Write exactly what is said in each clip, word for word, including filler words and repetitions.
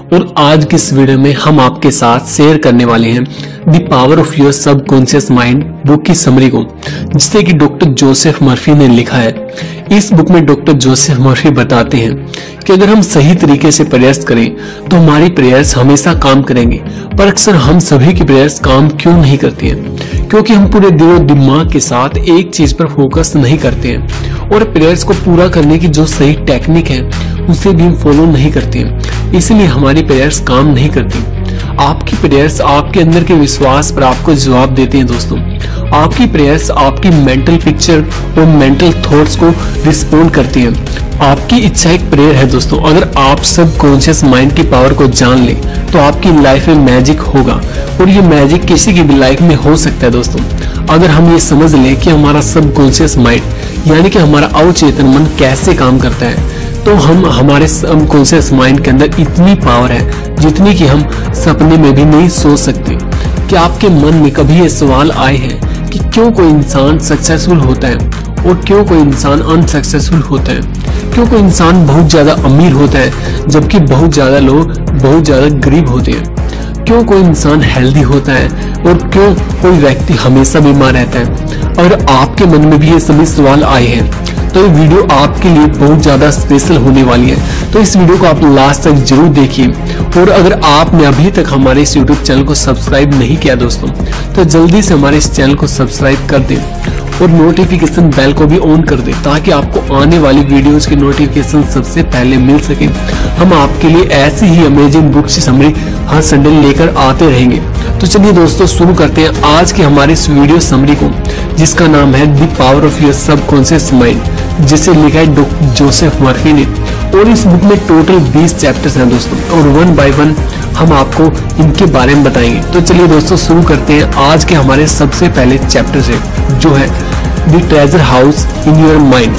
और आज की इस वीडियो में हम आपके साथ शेयर करने वाले हैं the power of your subconscious mind book की समरी को, जिसे कि डॉक्टर जोसेफ मर्फी ने लिखा है। इस बुक में डॉक्टर जोसेफ मर्फी बताते हैं कि अगर हम सही तरीके से प्रयास करें तो हमारी प्रेयर्स हमेशा काम करेंगे, पर अक्सर हम सभी की प्रेयर्स काम क्यों नहीं करती हैं? क्योंकि हम पूरे दिलो दिमाग के साथ एक चीज पर फोकस नहीं करते हैं और प्रेयर्स को पूरा करने की जो सही टेक्निक है उसे भी हम फॉलो नहीं करते हैं, इसलिए हमारी प्रेयर्स काम नहीं करती। आपकी प्रेयर्स आपके अंदर के विश्वास पर आपको जवाब देते हैं दोस्तों। आपकी प्रेयर्स आपकी मेंटल पिक्चर और मेंटल थॉट्स को रिस्पॉन्ड करती हैं। आपकी इच्छा एक प्रेयर है दोस्तों। अगर आप सबकॉन्शियस माइंड की पावर को जान लें तो आपकी लाइफ में मैजिक होगा, और ये मैजिक किसी की भी लाइफ में हो सकता है दोस्तों। अगर हम ये समझ लें कि हमारा सबकॉन्शियस माइंड यानी कि हमारा अवचेतन मन कैसे काम करता है, तो हम हमारे सबकॉन्शियस माइंड के अंदर इतनी पावर है जितनी कि हम सपने में भी नहीं सोच सकते। क्या आपके मन में कभी ये सवाल आए हैं कि क्यों कोई इंसान सक्सेसफुल होता है और क्यों कोई इंसान अनसक्सेसफुल होता है? क्यों कोई इंसान बहुत ज्यादा अमीर होता है जबकि बहुत ज्यादा लोग बहुत ज्यादा गरीब होते हैं? क्यों कोई इंसान हेल्दी होता है और क्यों कोई व्यक्ति हमेशा बीमार रहता है? अगर आपके मन में भी ये सभी सवाल आए हैं तो ये वीडियो आपके लिए बहुत ज्यादा स्पेशल होने वाली है, तो इस वीडियो को आप लास्ट तक जरूर देखिए। और अगर आपने अभी तक हमारे इस यूट्यूब चैनल को सब्सक्राइब नहीं किया दोस्तों, तो जल्दी से हमारे इस चैनल को सब्सक्राइब कर दें और नोटिफिकेशन बेल को भी ऑन कर दें, ताकि आपको आने वाली वीडियोस के नोटिफिकेशन सबसे पहले मिल सके। हम आपके लिए ऐसी ही अमेजिंग बुक्स की समरी हर संडे लेकर आते रहेंगे। तो चलिए दोस्तों शुरू करते हैं आज की हमारी इस वीडियो समरी को, जिसका नाम है the power of your subconscious mind, जिसे लिखा है डॉक्टर जोसेफ मर्फी ने। और इस बुक में टोटल बीस चैप्टर्स हैं दोस्तों, और वन बाय वन हम आपको इनके बारे में बताएंगे। तो चलिए दोस्तों शुरू करते हैं आज के हमारे सबसे पहले चैप्टर से, जो है the treasure house in your mind.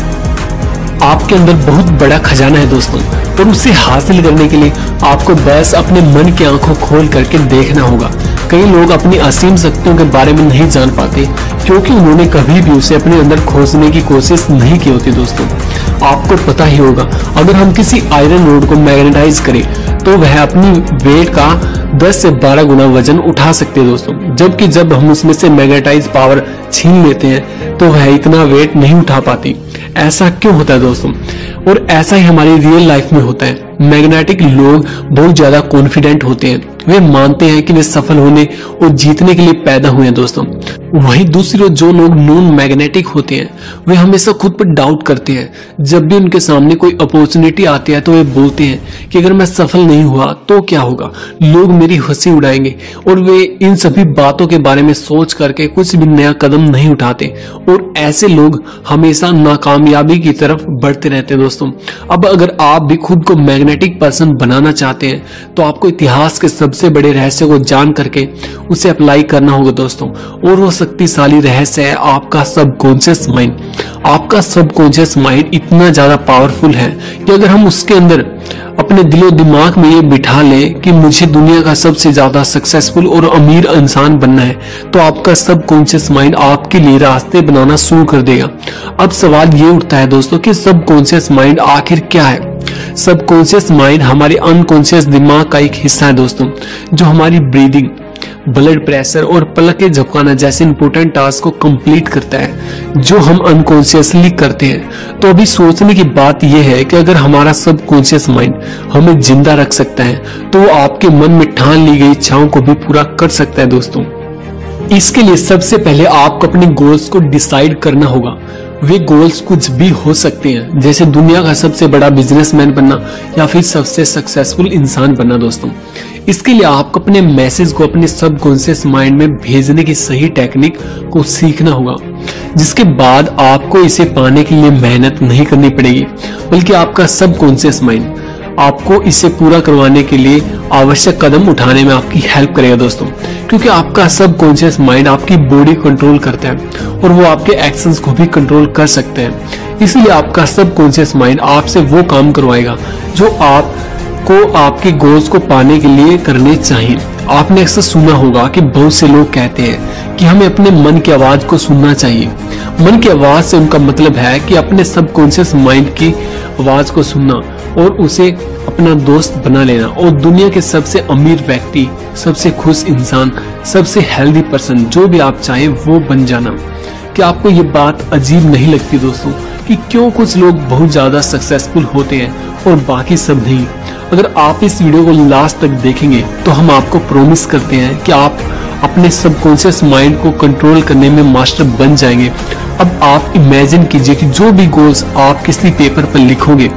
आपके अंदर बहुत बड़ा खजाना है दोस्तों, और उसे हासिल करने के लिए आपको बस अपने मन की आंखों खोल करके देखना होगा। कई लोग अपनी असीम शक्तियों के बारे में नहीं जान पाते क्योंकि उन्होंने कभी भी उसे अपने अंदर खोजने की कोशिश नहीं की होती दोस्तों। आपको पता ही होगा, अगर हम किसी आयरन रोड को मैग्नेटाइज करें तो वह अपनी वेट का दस से बारह गुना वजन उठा सकते हैं दोस्तों, जबकि जब हम उसमें से मैग्नेटाइज पावर छीन लेते हैं तो वह इतना वेट नहीं उठा पाती। ऐसा क्यों होता है दोस्तों? और ऐसा ही हमारी रियल लाइफ में होता है। मैग्नेटिक लोग बहुत ज्यादा कॉन्फिडेंट होते हैं, वे मानते हैं कि वे सफल होने और जीतने के लिए पैदा हुए हैं दोस्तों। वहीं दूसरी ओर जो लोग नॉन मैग्नेटिक होते हैं वे हमेशा खुद पर डाउट करते हैं। जब भी उनके सामने कोई अपॉर्चुनिटी आती है तो वे बोलते हैं कि अगर मैं सफल नहीं हुआ तो क्या होगा, लोग मेरी हंसी उड़ाएंगे, और वे इन सभी बातों के बारे में सोच करके कुछ भी नया कदम नहीं उठाते, और ऐसे लोग हमेशा नाकामयाबी की तरफ बढ़ते रहते हैं दोस्तों। अब अगर आप भी खुद को मैग्नेटिक पर्सन बनाना चाहते हैं तो आपको इतिहास के सबसे बड़े रहस्य को जान करके उसे अप्लाई करना होगा दोस्तों, और वो शक्तिशाली रहस्य है आपका सबकॉन्शियस माइंड। आपका सबकॉन्शियस माइंड इतना ज्यादा पावरफुल है कि अगर हम उसके अंदर अपने दिलो दिमाग में ये बिठा लें कि मुझे दुनिया का सबसे ज्यादा सक्सेसफुल और अमीर इंसान बनना है, तो आपका सबकॉन्शियस माइंड आपके लिए रास्ते बनाना शुरू कर देगा। अब सवाल ये उठता है दोस्तों कि सबकॉन्शियस माइंड आखिर क्या है? सबकॉन्शियस माइंड हमारे अनकॉन्शियस दिमाग का एक हिस्सा है दोस्तों, जो हमारी ब्रीदिंग, ब्लड प्रेशर और पलकें झपकाना जैसे इंपॉर्टेंट टास्क को कंप्लीट करता है, जो हम अनकॉन्शियसली करते हैं। तो अभी सोचने की बात यह है कि अगर हमारा सबकॉन्शियस माइंड हमें जिंदा रख सकता है तो वो आपके मन में ठान ली गई इच्छाओं को भी पूरा कर सकता है दोस्तों। इसके लिए सबसे पहले आपको अपने गोल्स को डिसाइड करना होगा। वे गोल्स कुछ भी हो सकते हैं, जैसे दुनिया का सबसे बड़ा बिजनेसमैन बनना या फिर सबसे सक्सेसफुल इंसान बनना दोस्तों। इसके लिए आपको अपने मैसेज को अपने सबकॉन्शियस माइंड में भेजने की सही टेक्निक को सीखना होगा, जिसके बाद आपको इसे पाने के लिए मेहनत नहीं करनी पड़ेगी, बल्कि आपका सबकॉन्शियस माइंड आपको इसे पूरा करवाने के लिए आवश्यक कदम उठाने में आपकी हेल्प करेगा दोस्तों। क्योंकि आपका सबकॉन्शियस माइंड आपकी बॉडी कंट्रोल करता है और वो आपके एक्शंस को भी कंट्रोल कर सकते हैं। इसलिए आपका सबकॉन्शियस माइंड आपसे वो काम करवाएगा जो आप को आपके गोल्स को पाने के लिए करने चाहिए। आपने अक्सर सुना होगा कि बहुत से लोग कहते हैं कि हमें अपने मन की आवाज को सुनना चाहिए। मन की आवाज से उनका मतलब है कि अपने सबकॉन्शियस माइंड की आवाज को सुनना और उसे अपना दोस्त बना लेना और दुनिया के सबसे अमीर व्यक्ति, सबसे खुश इंसान, सबसे हेल्दी पर्सन जो भी आप चाहें वो बन जाना। क्या आपको ये बात अजीब नहीं लगती दोस्तों कि क्यों कुछ लोग बहुत ज्यादा सक्सेसफुल होते हैं और बाकी सब नहीं? अगर आप इस वीडियो को लास्ट तक देखेंगे तो हम आपको प्रॉमिस करते हैं कि आप अपने सबकॉन्शियस माइंड को कंट्रोल करने में मास्टर बन जाएंगे। अब आप इमेजिन कीजिए कि जो भी गोल्स आप किसी पेपर पर लिखोगे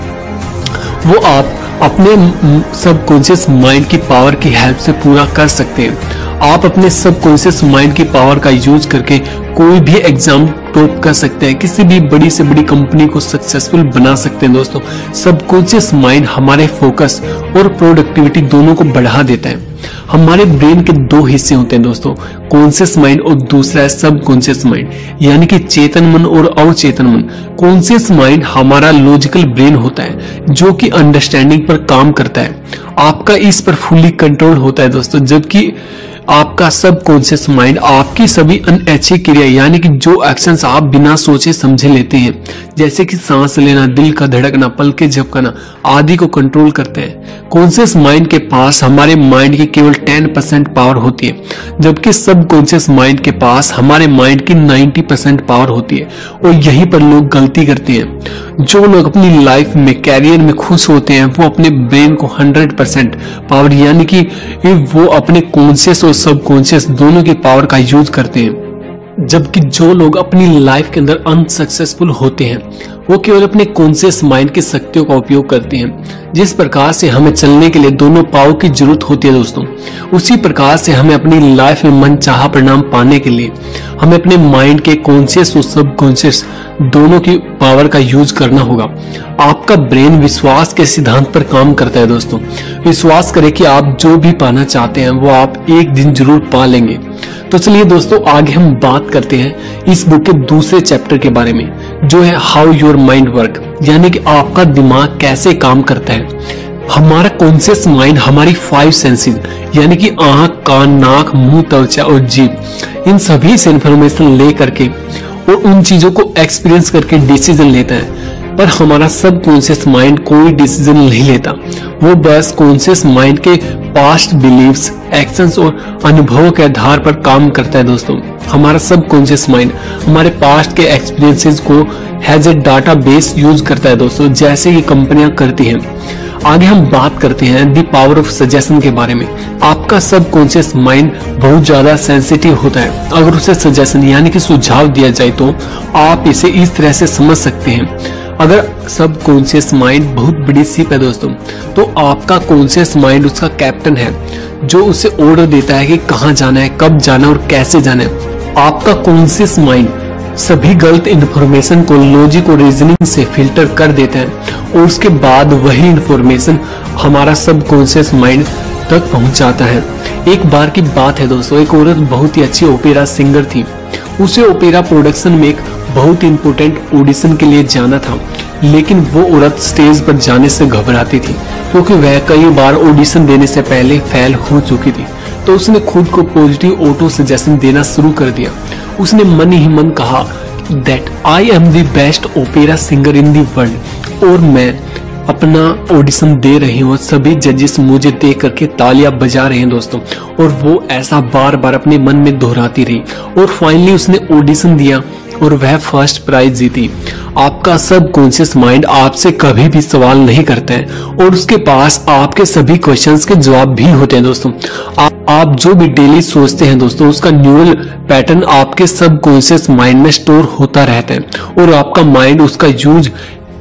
वो आप अपने सबकॉन्शियस माइंड की पावर की हेल्प से पूरा कर सकते हैं। आप अपने सबकॉन्शियस माइंड की पावर का यूज करके कोई भी एग्जाम टॉप कर सकते हैं, किसी भी बड़ी से बड़ी कंपनी को सक्सेसफुल बना सकते हैं। दोस्तों, सबकॉन्शियस माइंड हमारे फोकस और प्रोडक्टिविटी दोनों को बढ़ा देता है। हमारे ब्रेन के दो हिस्से होते हैं दोस्तों, कॉन्शियस माइंड और दूसरा है सबकॉन्शियस माइंड, यानी कि चेतन मन और अवचेतन मन। कॉन्शियस माइंड हमारा लॉजिकल ब्रेन होता है जो कि अंडरस्टैंडिंग पर काम करता है, आपका इस पर फुल्ली कंट्रोल होता है दोस्तों, जबकि आपका सबकॉन्शियस माइंड आपकी सभी अनैच्छिक क्रिया यानी कि जो एक्शंस आप बिना सोचे समझे लेते हैं, जैसे कि सांस लेना, दिल का धड़कना, पलकें झपकाना आदि को कंट्रोल करते हैं। कॉन्शियस माइंड के पास हमारे माइंड की केवल टेन परसेंट पावर होती है, जबकि सबकॉन्शियस माइंड के पास हमारे माइंड की नाइंटी परसेंट पावर होती है। और यहीं पर लोग गलती करते हैं। जो लोग अपनी लाइफ में, कैरियर में खुश होते हैं वो अपने ब्रेन को हंड्रेड परसेंट पावर यानी कि वो अपने कॉन्शियस और सबकॉन्शियस दोनों की पावर का यूज करते हैं। जबकि जो लोग अपनी लाइफ के अंदर अनसक्सेसफुल होते हैं वो केवल अपने कॉन्शियस माइंड की शक्तियों का उपयोग करते हैं। जिस प्रकार से हमें चलने के लिए दोनों पाँव की जरूरत होती है दोस्तों, उसी प्रकार से हमें अपनी लाइफ में मनचाहा परिणाम पाने के लिए हमें अपने माइंड के कॉन्शियस और सबकॉन्शियस दोनों की पावर का यूज करना होगा। आपका ब्रेन विश्वास के सिद्धांत पर काम करता है दोस्तों। विश्वास करें कि आप जो भी पाना चाहते हैं वो आप एक दिन जरूर पा लेंगे। तो चलिए दोस्तों, आगे हम बात करते हैं इस बुक के दूसरे चैप्टर के बारे में, जो है हाउ योर माइंड वर्क, यानी कि आपका दिमाग कैसे काम करता है। हमारा कॉन्शियस माइंड हमारी फाइव सेंसेस यानी कि आंख, कान, नाक, मुंह, त्वचा और जीभ, इन सभी से इंफॉर्मेशन ले करके और उन चीजों को एक्सपीरियंस करके डिसीजन लेता है। पर हमारा सबकॉन्शियस माइंड कोई डिसीजन नहीं लेता, वो बस कॉन्शियस माइंड के पास्ट बिलीव्स, एक्शंस और अनुभवों के आधार पर काम करता है दोस्तों। हमारा सबकॉन्शियस माइंड हमारे पास्ट के एक्सपीरियंसेस को as a data base use करता है दोस्तों, जैसे कि कंपनियां करती हैं। आगे हम बात करते हैं दी पावर ऑफ सजेशन के बारे में। आपका सबकॉन्शियस माइंड बहुत ज्यादा सेंसिटिव होता है। अगर उसे सजेशन यानी कि सुझाव दिया जाए तो आप इसे इस तरह से समझ सकते हैं। अगर सबकॉन्शियस माइंड बहुत बड़ी शिप है दोस्तों, तो आपका कॉन्शियस माइंड उसका कैप्टन है जो उसे ऑर्डर देता है कि कहाँ जाना है, कब जाना है और कैसे जाना है। आपका कॉन्शियस माइंड सभी गलत इंफॉर्मेशन को लॉजिक और रीजनिंग से फिल्टर कर देता है और उसके बाद वही इंफॉर्मेशन हमारा सबकॉन्शियस माइंड तक पहुंचाता है। एक बार की बात है दोस्तों, एक औरत बहुत ही अच्छी ओपेरा सिंगर थी। उसे ओपेरा प्रोडक्शन में एक बहुत इंपॉर्टेंट ऑडिशन के लिए जाना था, लेकिन वो औरत स्टेज पर जाने से घबराती थी क्योंकि वह कई बार ऑडिशन देने से पहले फेल हो चुकी थी। तो उसने खुद को पॉजिटिव ऑटो सजेशन देना शुरू कर दिया। उसने मन ही मन कहा that I am the best opera singer in the world, और मैं अपना ऑडिशन दे रही हूँ, सभी जजेस मुझे देख करके तालियां बजा रहे हैं दोस्तों। और वो ऐसा बार बार अपने मन में दोहराती रही और फाइनली उसने ऑडिशन दिया और वह फर्स्ट प्राइज जीती। आपका सबकॉन्शियस माइंड आपसे कभी भी सवाल नहीं करता है और उसके पास आपके सभी क्वेश्चंस के जवाब भी होते हैं दोस्तों। आप, आप जो भी डेली सोचते हैं दोस्तों, उसका न्यूरल पैटर्न आपके सबकॉन्शियस माइंड में स्टोर होता रहता है और आपका माइंड उसका use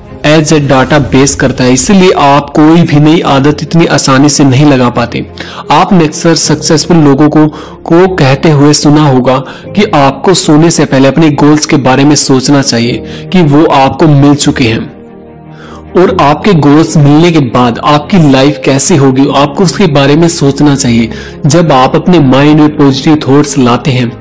as a data base करता है। इसलिए आप कोई भी नई आदत इतनी आसानी से नहीं लगा पाते। आपने अक्सर सक्सेसफुल लोगों को को कहते हुए सुना होगा कि आपको सोने से पहले अपने गोल्स के बारे में सोचना चाहिए कि वो आपको मिल चुके हैं, और आपके गोल्स मिलने के बाद आपकी लाइफ कैसी होगी आपको उसके बारे में सोचना चाहिए। जब आप अपने माइंड में पॉजिटिव थॉट्स लाते हैं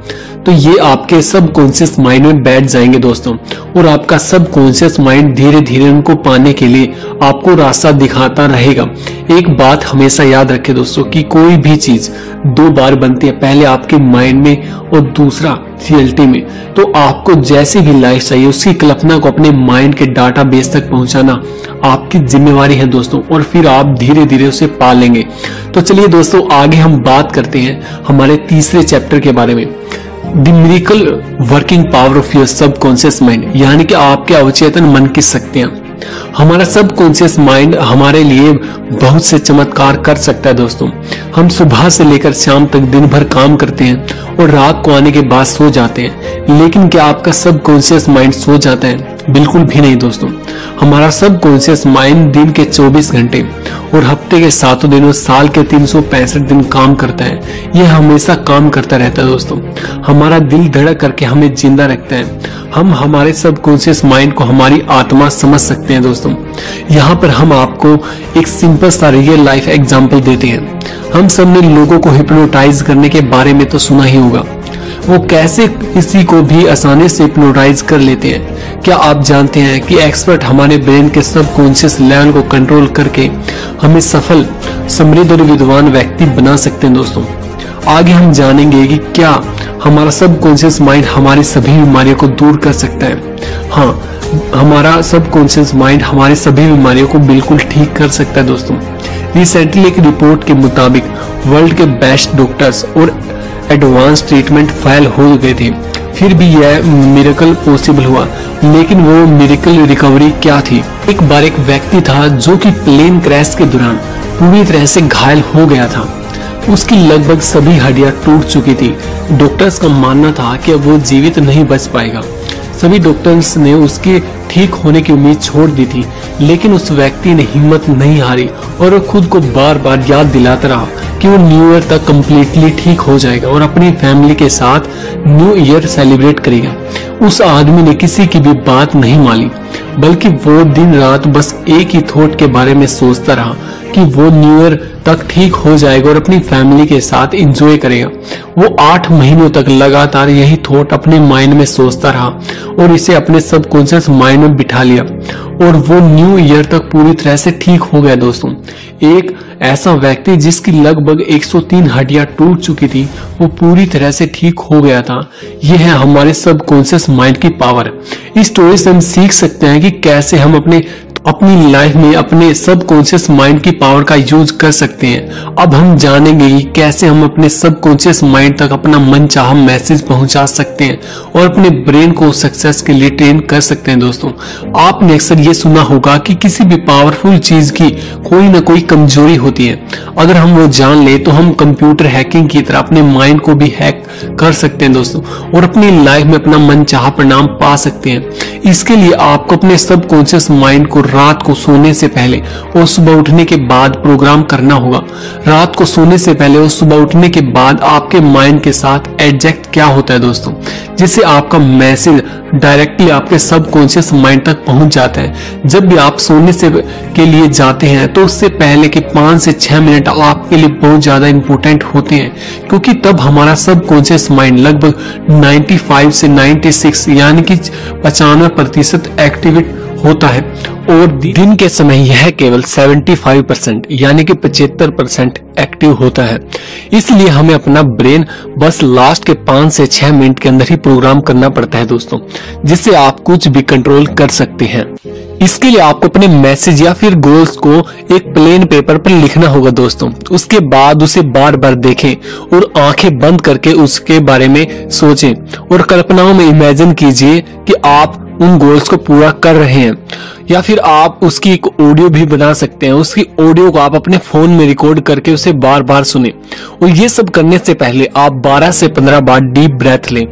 तो ये आपके सबकॉन्शियस माइंड में बैठ जाएंगे दोस्तों, और आपका सबकॉन्शियस माइंड धीरे धीरे उनको पाने के लिए आपको रास्ता दिखाता रहेगा। एक बात हमेशा याद रखें दोस्तों कि कोई भी चीज दो बार बनती है, पहले आपके माइंड में और दूसरा रियलिटी में। तो आपको जैसी भी लाइफ चाहिए उसकी कल्पना को अपने माइंड के डाटा बेस तक पहुंचाना आपकी जिम्मेवारी है दोस्तों, और फिर आप धीरे धीरे उसे पा लेंगे। तो चलिए दोस्तों आगे हम बात करते हैं हमारे तीसरे चैप्टर के बारे में, the miracle working power of your subconscious mind, यानी कि आपके अवचेतन मन की शक्तियां। हमारा सबकॉन्शियस माइंड हमारे लिए बहुत से चमत्कार कर सकता है दोस्तों। हम सुबह से लेकर शाम तक दिन भर काम करते हैं और रात को आने के बाद सो जाते हैं, लेकिन क्या आपका सबकॉन्शियस माइंड सो जाता है? बिल्कुल भी नहीं दोस्तों। हमारा सबकॉन्शियस माइंड दिन के चौबीस घंटे और हफ्ते के सातों दिनों साल के तीन सौ पैंसठ दिन काम करता है। यह हमेशा काम करता रहता है दोस्तों। हमारा दिल धड़क करके हमें जिंदा रखता है। हम हमारे सबकॉन्शियस माइंड को हमारी आत्मा समझ सकते हैं दोस्तों। यहाँ पर हम आपको एक सिंपल सा रियल लाइफ एग्जाम्पल देते हैं। हम सब ने लोगों को हिप्नोटाइज करने के बारे में तो सुना ही होगा, वो कैसे किसी को भी आसानी से हिप्नोटाइज कर लेते हैं। क्या आप जानते हैं कि एक्सपर्ट हमारे ब्रेन के सबकॉन्शियस लेवल को कंट्रोल करके हमें सफल, समृद्ध और विद्वान व्यक्ति बना सकते हैं दोस्तों। आगे हम जानेंगे कि क्या हमारा सबकॉन्शियस माइंड हमारी सभी बीमारियों को दूर कर सकता है। हाँ, हमारा सबकॉन्शियस माइंड हमारी सभी बीमारियों को बिल्कुल ठीक कर सकता है दोस्तों। रिसेंटली एक रिपोर्ट के मुताबिक वर्ल्ड के बेस्ट डॉक्टर्स और एडवांस ट्रीटमेंट फेल हो गए थे, फिर भी यह मिरेकल पॉसिबल हुआ। लेकिन वो मिरेकल रिकवरी क्या थी? एक बार एक व्यक्ति था जो कि प्लेन क्रैश के दौरान पूरी तरह से घायल हो गया था। उसकी लगभग सभी हड्डियां टूट चुकी थी। डॉक्टर्स का मानना था कि वो जीवित नहीं बच पाएगा। सभी डॉक्टर्स ने उसके ठीक होने की उम्मीद छोड़ दी थी, लेकिन उस व्यक्ति ने हिम्मत नहीं हारी और वो खुद को बार बार याद दिलाता रहा कि वो न्यू ईयर तक कंप्लीटली ठीक हो जाएगा और अपनी फैमिली के साथ न्यू ईयर सेलिब्रेट करेगा। उस आदमी ने किसी की भी बात नहीं मानी, बल्कि वो दिन रात बस एक ही थॉट के बारे में सोचता रहा कि वो न्यू ईयर तक ठीक हो जाएगा और अपनी फैमिली के साथ एंजॉय करेगा। वो आठ महीनों तक लगातार यही थॉट अपने माइंड में सोचता रहा और इसे अपने सबकॉन्शियस माइंड में बिठा लिया, और वो न्यू ईयर तक पूरी तरह से ठीक हो गया दोस्तों। एक ऐसा व्यक्ति जिसकी लगभग एक सौ तीन हड्डियां टूट चुकी थी, वो पूरी तरह से ठीक हो गया था। यह है हमारे सबकॉन्शियस माइंड की पावर। इस स्टोरी से हम सीख सकते हैं कि कैसे हम अपने अपनी लाइफ में अपने सबकॉन्शियस माइंड की पावर का यूज कर सकते हैं। अब हम जानेंगे कि कैसे हम अपने सबकॉन्शियस माइंड तक अपना मनचाहा मैसेज पहुंचा सकते हैं और अपने ब्रेन को सक्सेस के लिए ट्रेन कर सकते हैं दोस्तों। आपने अक्सर ये सुना होगा कि किसी भी पावरफुल चीज की कोई ना कोई कमजोरी होती है। अगर हम वो जान ले तो हम कंप्यूटर हैकिंग की तरह अपने माइंड को भी हैक कर सकते हैं दोस्तों, और अपनी लाइफ में अपना मनचाहा परिणाम पा सकते हैं। इसके लिए आपको अपने सबकॉन्शियस माइंड को रात को सोने से पहले और सुबह उठने के बाद प्रोग्राम करना होगा। रात को सोने से पहले और सुबह उठने के बाद आपके माइंड के साथ एडजस्ट क्या होता है दोस्तों, जिससे आपका मैसेज डायरेक्टली आपके सबकॉन्शियस माइंड तक पहुंच जाता है। जब भी आप सोने से के लिए जाते हैं तो उससे पहले के पांच से छह मिनट आपके लिए बहुत ज्यादा इंपॉर्टेंट होते हैं, क्योंकि तब हमारा सबकॉन्शियस माइंड लगभग पचानवे से छियानवे यानी कि पचानवे प्रतिशत एक्टिवेट होता है, और दिन के समय यह केवल पचहत्तर परसेंट यानी कि पचहत्तर परसेंट एक्टिव होता है। इसलिए हमें अपना ब्रेन बस लास्ट के पांच से छह मिनट के अंदर ही प्रोग्राम करना पड़ता है दोस्तों, जिससे आप कुछ भी कंट्रोल कर सकते हैं। इसके लिए आपको अपने मैसेज या फिर गोल्स को एक प्लेन पेपर पर लिखना होगा दोस्तों। उसके बाद उसे बार बार देखें और आंखें बंद करके उसके बारे में सोचें और कल्पनाओं में इमेजिन कीजिए कि आप उन गोल्स को पूरा कर रहे हैं। या फिर आप उसकी एक ऑडियो भी बना सकते हैं। उसकी ऑडियो को आप अपने फोन में रिकॉर्ड करके उसे बार बार सुने, और ये सब करने से पहले आप बारह से पंद्रह बार डीप ब्रेथ लें।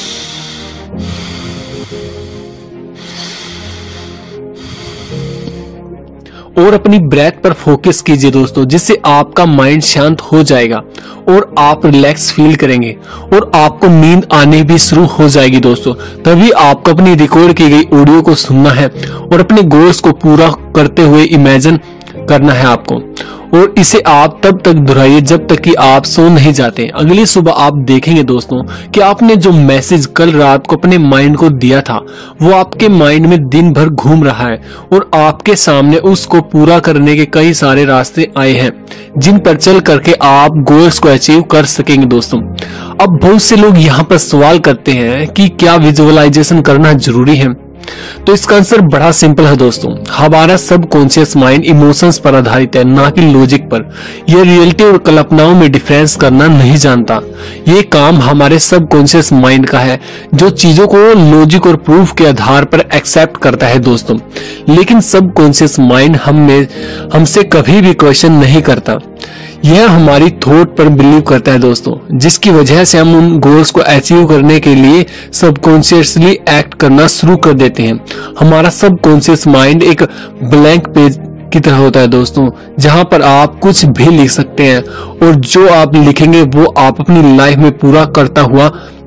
और अपनी ब्रेथ पर फोकस कीजिए दोस्तों, जिससे आपका माइंड शांत हो जाएगा और आप रिलैक्स फील करेंगे और आपको नींद आने भी शुरू हो जाएगी दोस्तों। तभी आपको अपनी रिकॉर्ड की गई ऑडियो को सुनना है और अपने गोल्स को पूरा करते हुए इमेजिन करना है आपको, और इसे आप तब तक दोहराइए जब तक कि आप सो नहीं जाते। अगली सुबह आप देखेंगे दोस्तों कि आपने जो मैसेज कल रात को अपने माइंड को दिया था वो आपके माइंड में दिन भर घूम रहा है और आपके सामने उसको पूरा करने के कई सारे रास्ते आए हैं जिन पर चल करके आप गोल्स को अचीव कर सकेंगे दोस्तों। अब बहुत से लोग यहाँ पर सवाल करते हैं कि क्या विजुअलाइजेशन करना जरूरी है, तो इसका आंसर बड़ा सिंपल है दोस्तों। हमारा सबकॉन्शियस माइंड इमोशंस पर आधारित है, ना कि लॉजिक पर। यह रियलिटी और कल्पनाओं में डिफरेंस करना नहीं जानता। ये काम हमारे सबकॉन्शियस माइंड का है जो चीजों को लॉजिक और प्रूफ के आधार पर एक्सेप्ट करता है दोस्तों। लेकिन सबकॉन्शियस माइंड हमें हमसे कभी भी क्वेश्चन नहीं करता। यह हमारी थॉट पर बिलीव करता है दोस्तों, जिसकी वजह से हम उन गोल्स को अचीव करने के लिए सबकॉन्शियसली एक्ट करना शुरू कर देते हैं। हमारा सबकॉन्शियस माइंड एक ब्लैंक पेज की तरह होता है दोस्तों, जहां पर आप कुछ भी लिख सकते हैं और जो आप लिखेंगे वो आप अपनी लाइफ में पूरा करता हुआ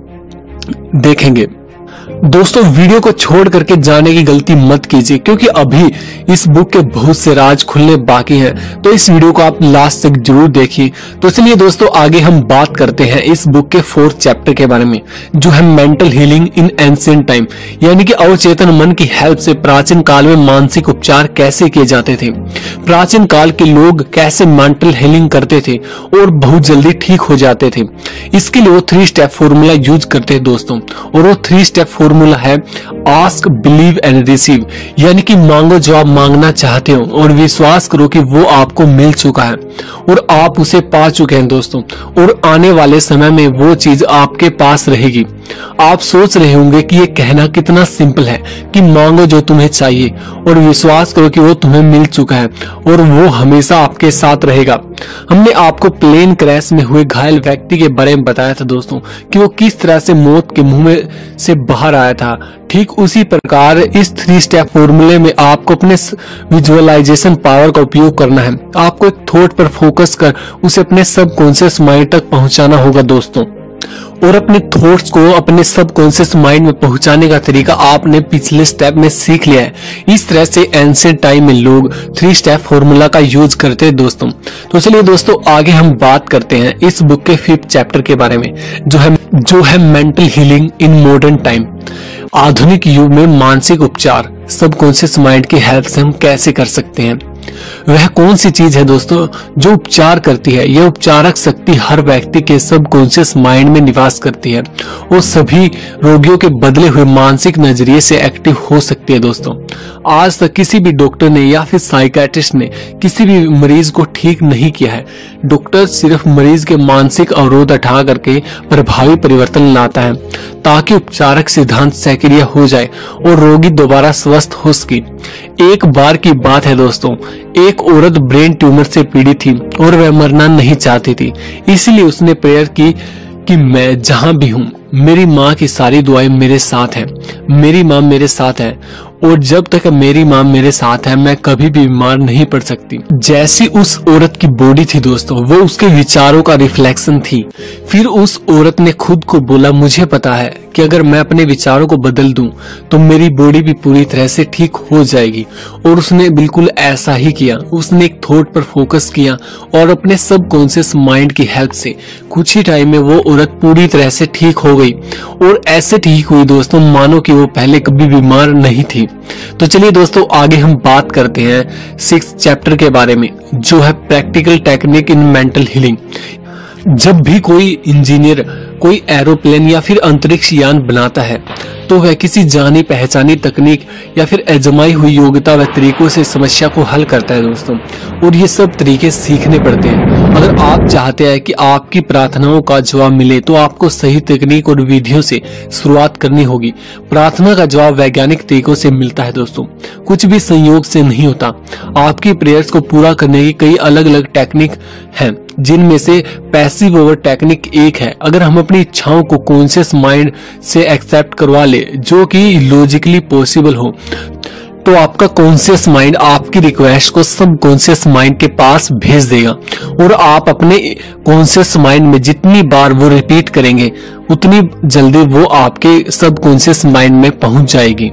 देखेंगे। दोस्तों वीडियो को छोड़ करके जाने की गलती मत कीजिए, क्योंकि अभी इस बुक के बहुत से राज खुलने बाकी हैं, तो इस वीडियो को आप लास्ट तक जरूर देखिए। तो चलिए दोस्तों आगे हम बात करते हैं इस बुक के फोर्थ चैप्टर के बारे में, जो है mental healing in ancient time, यानी कि अवचेतन मन की हेल्प से प्राचीन काल में मानसिक उपचार कैसे किए जाते थे। प्राचीन काल के लोग कैसे मेंटल हीलिंग करते थे और बहुत जल्दी ठीक हो जाते थे। इसके लिए वो थ्री स्टेप फॉर्मूला यूज करते हैं दोस्तों, और वो थ्री स्टेप फॉर्मूला है आस्क, बिलीव एंड रिसीव, यानी कि मांगो जो आप मांगना चाहते हो और विश्वास करो कि वो आपको मिल चुका है और आप उसे पा चुके हैं दोस्तों, और आने वाले समय में वो चीज आपके पास रहेगी। आप सोच रहे होंगे कि ये कहना कितना सिंपल है कि मांगो जो तुम्हें चाहिए और विश्वास करो कि वो तुम्हें मिल चुका है और वो हमेशा आपके साथ रहेगा। हमने आपको प्लेन क्रैश में हुए घायल व्यक्ति के बारे में बताया था दोस्तों कि वो किस तरह से मौत के मुंह में से बाहर आया था। ठीक उसी प्रकार इस थ्री स्टेप फॉर्मूले में आपको अपने विजुअलाइजेशन पावर का उपयोग करना है। आपको एक थॉट पर फोकस कर उसे अपने सबकॉन्शियस माइंड तक पहुंचाना होगा दोस्तों, और अपने थॉट्स को अपने सबकॉन्शियस माइंड में पहुंचाने का तरीका आपने पिछले स्टेप में सीख लिया है। इस तरह से एंशिएंट टाइम में लोग थ्री स्टेप फॉर्मूला का यूज करते हैं दोस्तों। तो चलिए दोस्तों आगे हम बात करते हैं इस बुक के फिफ्थ चैप्टर के बारे में, जो है जो है mental healing in modern time. आधुनिक युग में मानसिक उपचार सबकॉन्शियस माइंड की हेल्प से हम कैसे कर सकते हैं। वह कौन सी चीज है दोस्तों जो उपचार करती है। यह उपचारक शक्ति हर व्यक्ति के सबकॉन्शियस माइंड में निवास करती है और सभी रोगियों के बदले हुए मानसिक नजरिए से एक्टिव हो सकती है दोस्तों। आज तक किसी भी डॉक्टर ने या फिर साइकियाट्रिस्ट ने किसी भी मरीज को ठीक नहीं किया है। डॉक्टर सिर्फ मरीज के मानसिक अवरोध हटा करके प्रभावी परिवर्तन लाता है ताकि उपचारक सिद्धांत सक्रिय हो जाए और रोगी दोबारा स्वस्थ हो सके। एक बार की बात है दोस्तों, एक औरत ब्रेन ट्यूमर से पीड़ित थी और वह मरना नहीं चाहती थी, इसलिए उसने प्रेयर की कि मैं जहां भी हूँ मेरी माँ की सारी दुआएं मेरे साथ हैं, मेरी माँ मेरे साथ है और जब तक मेरी माँ मेरे साथ है मैं कभी भी बीमार नहीं पड़ सकती। जैसी उस औरत की बॉडी थी दोस्तों, वो उसके विचारों का रिफ्लेक्शन थी। फिर उस औरत ने खुद को बोला, मुझे पता है कि अगर मैं अपने विचारों को बदल दूं तो मेरी बॉडी भी पूरी तरह से ठीक हो जाएगी, और उसने बिल्कुल ऐसा ही किया। उसने एक थॉट पर फोकस किया और अपने सबकॉन्शियस माइंड की हेल्प से कुछ ही टाइम में वो औरत पूरी तरह से ठीक हो गई, और ऐसे ठीक हुई दोस्तों मानो कि वो पहले कभी बीमार नहीं थी। तो चलिए दोस्तों आगे हम बात करते हैं सिक्स चैप्टर के बारे में, जो है practical technique in mental healing. जब भी कोई इंजीनियर कोई एरोप्लेन या फिर अंतरिक्ष यान बनाता है तो वह किसी जानी पहचानी तकनीक या फिर आजमाई हुई योग्यता व तरीकों से समस्या को हल करता है दोस्तों, और ये सब तरीके सीखने पड़ते हैं। अगर आप चाहते हैं कि आपकी प्रार्थनाओं का जवाब मिले तो आपको सही तकनीक और विधियों से शुरुआत करनी होगी। प्रार्थना का जवाब वैज्ञानिक तरीकों से मिलता है दोस्तों, कुछ भी संयोग से नहीं होता। आपकी प्रेयर्स को पूरा करने की कई अलग अलग टेक्निक हैं, जिनमें से पैसिव ओवर टेक्निक एक है। अगर हम अपनी इच्छाओं को कॉन्शियस माइंड से एक्सेप्ट करवा ले, जो कि लॉजिकली पॉसिबल हो, तो आपका कॉन्शियस माइंड आपकी रिक्वेस्ट को सब कॉन्शियस माइंड के पास भेज देगा, और आप अपने कॉन्शियस माइंड में जितनी बार वो रिपीट करेंगे उतनी जल्दी वो आपके सब कॉन्शियस माइंड में पहुंच जाएगी।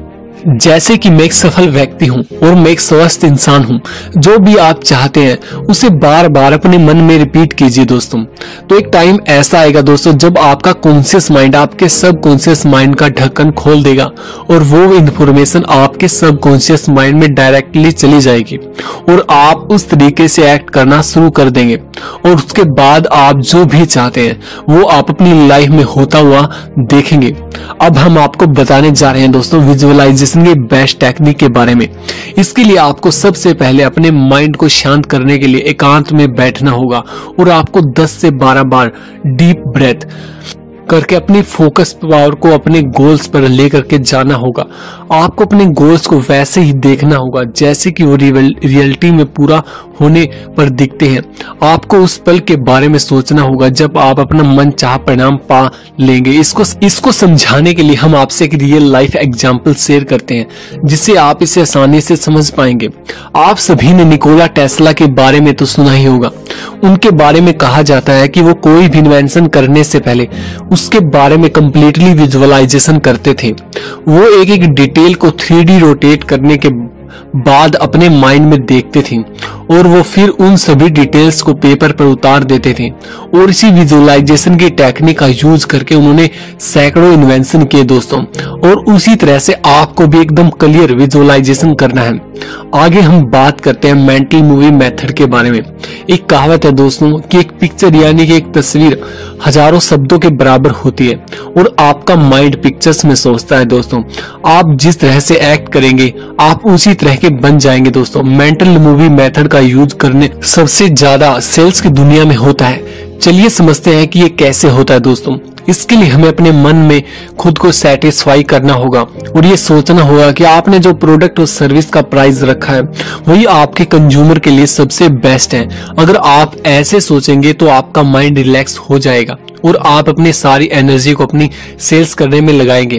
जैसे कि मैं एक सफल व्यक्ति हूँ और मैं एक स्वस्थ इंसान हूँ। जो भी आप चाहते हैं उसे बार बार अपने मन में रिपीट कीजिए दोस्तों। तो एक टाइम ऐसा आएगा दोस्तों जब आपका कॉन्शियस माइंड आपके सब कॉन्शियस माइंड का ढक्कन खोल देगा और वो इंफॉर्मेशन आपके सब कॉन्शियस माइंड में डायरेक्टली चली जाएगी और आप उस तरीके से एक्ट करना शुरू कर देंगे और उसके बाद आप जो भी चाहते हैं वो आप अपनी लाइफ में होता हुआ देखेंगे। अब हम आपको बताने जा रहे हैं दोस्तों विजुअलाइजेशन के बेस्ट टेक्निक के बारे में। इसके लिए आपको सबसे पहले अपने माइंड को शांत करने के लिए एकांत में बैठना होगा और आपको दस से बारह बार डीप ब्रेथ करके अपनी फोकस पावर को अपने गोल्स पर लेकर के जाना होगा। आपको अपने गोल्स को वैसे ही देखना होगा जैसे कि वो रियलिटी में पूरा होने पर दिखते हैं। आपको उस पल के बारे में सोचना होगा जब आप अपना मन चाह परिणाम पा लेंगे। इसको इसको समझाने के लिए हम आपसे एक रियल लाइफ एग्जांपल शेयर करते हैं जिससे आप इसे आसानी से समझ पाएंगे। आप सभी ने निकोला टेस्ला के बारे में तो सुना ही होगा। उनके बारे में कहा जाता है कि वो कोई भी इन्वेंशन करने से पहले उसके बारे में कंप्लीटली विजुअलाइजेशन करते थे। वो एक एक डिटेल को थ्री डी रोटेट करने के बाद अपने माइंड में देखते थे और वो फिर उन सभी डिटेल्स को पेपर पर उतार देते थे और इसी विजुअलाइजेशन की टेक्निक का यूज करके उन्होंने सैकड़ों इन्वेंशन किए दोस्तों। और उसी तरह से आपको भी एकदम क्लियर विजुअलाइजेशन करना है। आगे हम बात करते हैं मेंटल मूवी मेथड के बारे में। एक कहावत है दोस्तों कि एक पिक्चर यानी कि एक तस्वीर हजारों शब्दों के बराबर होती है और आपका माइंड पिक्चर्स में सोचता है दोस्तों। आप जिस तरह से एक्ट करेंगे आप उसी तरह के बन जाएंगे दोस्तों। मेंटल मूवी मेथड का यूज करने सबसे ज्यादा सेल्स की दुनिया में होता है। चलिए समझते हैं कि ये कैसे होता है दोस्तों। इसके लिए हमें अपने मन में खुद को सेटिस्फाई करना होगा और ये सोचना होगा कि आपने जो प्रोडक्ट और सर्विस का प्राइस रखा है वही आपके कंज्यूमर के लिए सबसे बेस्ट है। अगर आप ऐसे सोचेंगे तो आपका माइंड रिलैक्स हो जाएगा और आप अपनी सारी एनर्जी को अपनी सेल्स करने में लगाएंगे।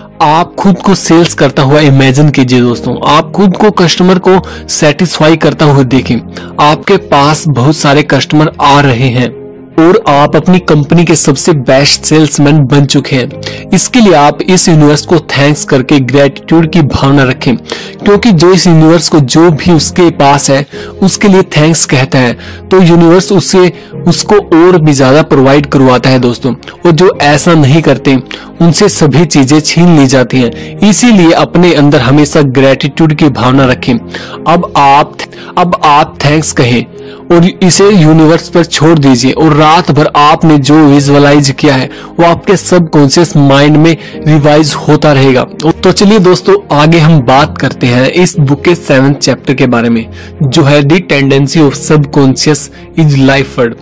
आप खुद को सेल्स करता हुआ इमेजिन कीजिए दोस्तों। आप खुद को कस्टमर को सेटिस्फाई करता हुआ देखें। आपके पास बहुत सारे कस्टमर आ रहे हैं और आप अपनी कंपनी के सबसे बेस्ट सेल्समैन बन चुके हैं। इसके लिए आप इस यूनिवर्स को थैंक्स करके ग्रेटिट्यूड की भावना रखें क्योंकि जो इस यूनिवर्स को जो भी उसके पास है उसके लिए थैंक्स कहता है तो यूनिवर्स उससे उसको और भी ज्यादा प्रोवाइड करवाता है दोस्तों। और जो ऐसा नहीं करते उनसे सभी चीजें छीन ली जाती हैं। इसीलिए अपने अंदर हमेशा ग्रेटिट्यूड की भावना रखें। अब आप अब आप थैंक्स कहें और इसे यूनिवर्स पर छोड़ दीजिए और रात भर आपने जो विजुअलाइज किया है वो आपके सबकॉन्शियस माइंड में रिवाइज होता रहेगा। तो चलिए दोस्तों आगे हम बात करते हैं इस बुक के सेवेंथ चैप्टर के बारे में जो है the tendency of subconscious is life word.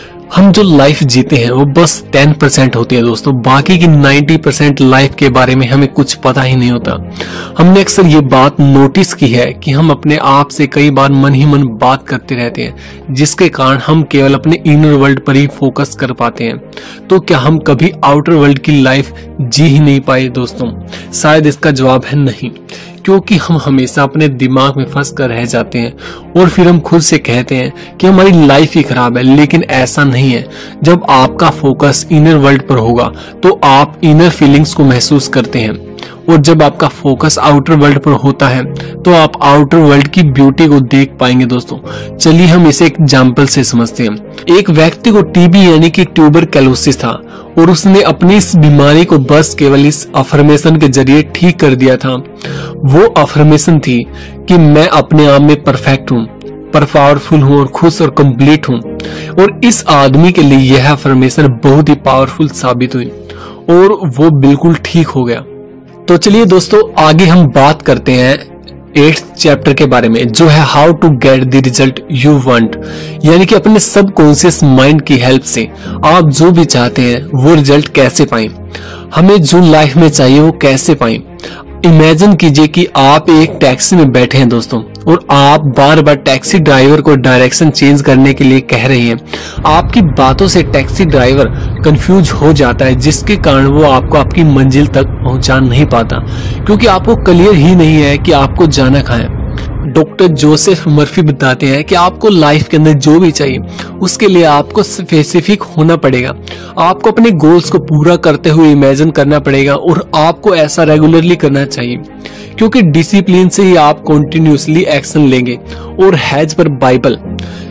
हम जो लाइफ जीते हैं वो बस टेन परसेंट होती है दोस्तों। बाकी की नाइन्टी परसेंट लाइफ के बारे में हमें कुछ पता ही नहीं होता। हमने अक्सर ये बात नोटिस की है कि हम अपने आप से कई बार मन ही मन बात करते रहते हैं जिसके कारण हम केवल अपने इनर वर्ल्ड पर ही फोकस कर पाते हैं। तो क्या हम कभी आउटर वर्ल्ड की लाइफ जी ही नहीं पाए दोस्तों? शायद इसका जवाब है नहीं, क्योंकि हम हमेशा अपने दिमाग में फंस कर रह जाते हैं और फिर हम खुद से कहते हैं कि हमारी लाइफ ही खराब है। लेकिन ऐसा नहीं है। जब आपका फोकस इनर वर्ल्ड पर होगा तो आप इनर फीलिंग्स को महसूस करते हैं और जब आपका फोकस आउटर वर्ल्ड पर होता है तो आप आउटर वर्ल्ड की ब्यूटी को देख पाएंगे दोस्तों। चलिए हम इसे एक एग्जाम्पल से समझते हैं। एक व्यक्ति को टीबी यानी कि ट्यूबरकुलोसिस था और उसने अपनी इस बीमारी को बस केवल इस अफर्मेशन के जरिए ठीक कर दिया था। वो अफर्मेशन थी कि मैं अपने आप में परफेक्ट हूँ, पर पावरफुल हूँ और खुश और कंप्लीट हूँ। और इस आदमी के लिए यह अफर्मेशन बहुत ही पावरफुल साबित हुई और वो बिल्कुल ठीक हो गया। तो चलिए दोस्तों आगे हम बात करते हैं एट्थ चैप्टर के बारे में जो है how to get the result you want, यानी कि अपने सबकॉन्शियस माइंड की हेल्प से आप जो भी चाहते हैं वो रिजल्ट कैसे पाएं। हमें जो लाइफ में चाहिए वो कैसे पाएं। इमेजिन कीजिए कि आप एक टैक्सी में बैठे हैं दोस्तों और आप बार बार टैक्सी ड्राइवर को डायरेक्शन चेंज करने के लिए कह रहे हैं। आपकी बातों से टैक्सी ड्राइवर कंफ्यूज हो जाता है जिसके कारण वो आपको आपकी मंजिल तक पहुंचा नहीं पाता क्योंकि आपको क्लियर ही नहीं है कि आपको जाना कहाँ है। डॉक्टर जोसेफ मर्फी बताते हैं कि आपको लाइफ के अंदर जो भी चाहिए उसके लिए आपको स्पेसिफिक होना पड़ेगा। आपको अपने गोल्स को पूरा करते हुए इमेजिन करना पड़ेगा और आपको ऐसा रेगुलरली करना चाहिए, क्योंकि डिसिप्लिन से ही आप कंटिन्यूसली एक्शन लेंगे। और हैज पर बाइबल,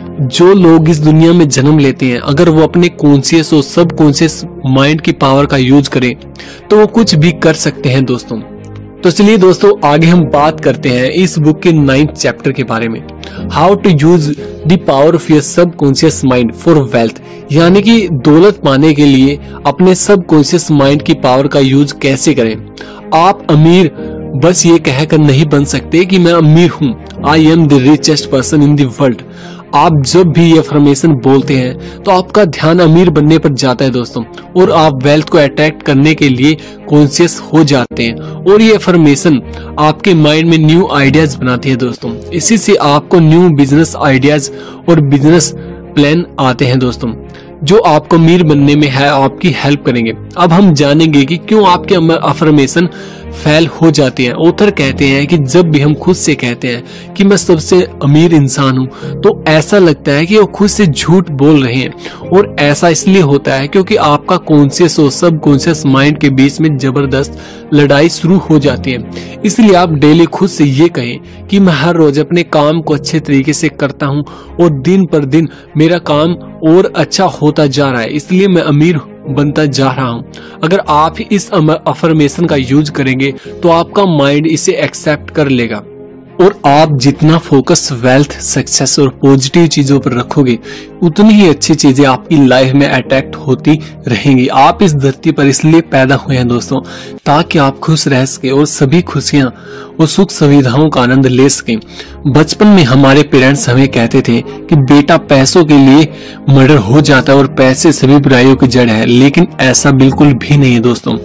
जो लोग इस दुनिया में जन्म लेते हैं अगर वो अपने कॉन्शियस और सब कॉन्शियस माइंड की पावर का यूज करें तो वो कुछ भी कर सकते हैं दोस्तों। तो चलिए दोस्तों आगे हम बात करते हैं इस बुक के नाइन्थ चैप्टर के बारे में, how to use the power of your subconscious mind for wealth, यानी कि दौलत पाने के लिए अपने सब कॉन्शियस माइंड की पावर का यूज कैसे करें। आप अमीर बस ये कहकर नहीं बन सकते कि मैं अमीर हूं, I am the richest person in the world. आप जब भी ये अफर्मेशन बोलते हैं तो आपका ध्यान अमीर बनने पर जाता है दोस्तों, और आप वेल्थ को अट्रैक्ट करने के लिए कॉन्शियस हो जाते हैं, और ये अफर्मेशन आपके माइंड में न्यू आइडियाज बनाती है दोस्तों। इसी से आपको न्यू बिजनेस आइडियाज और बिजनेस प्लान आते हैं दोस्तों, जो आपको अमीर बनने में है आपकी हेल्प करेंगे। अब हम जानेंगे कि क्यों आपके अफर्मेशन फेल हो जाती है। ऑथर कहते हैं कि जब भी हम खुद से कहते हैं कि मैं सबसे अमीर इंसान हूं, तो ऐसा लगता है कि वो खुद से झूठ बोल रहे हैं, और ऐसा इसलिए होता है क्योंकि आपका कॉन्शियस और सब कॉन्शियस माइंड के बीच में जबरदस्त लड़ाई शुरू हो जाती है। इसलिए आप डेली खुद से ये कहें कि मैं हर रोज अपने काम को अच्छे तरीके से करता हूं और दिन पर दिन मेरा काम और अच्छा होता जा रहा है, इसलिए मैं अमीर बनता जा रहा हूं। अगर आप इस अफर्मेशन का यूज करेंगे तो आपका माइंड इसे एक्सेप्ट कर लेगा, और आप जितना फोकस वेल्थ, सक्सेस और पॉजिटिव चीजों पर रखोगे उतनी ही अच्छी चीजें आपकी लाइफ में अट्रैक्ट होती रहेंगी। आप इस धरती पर इसलिए पैदा हुए हैं दोस्तों ताकि आप खुश रह सके और सभी खुशियां और सुख सुविधाओं का आनंद ले सके। बचपन में हमारे पेरेंट्स हमें कहते थे कि बेटा पैसों के लिए मर्डर हो जाता है और पैसे सभी बुराइयों की जड़ है, लेकिन ऐसा बिल्कुल भी नहीं है दोस्तों।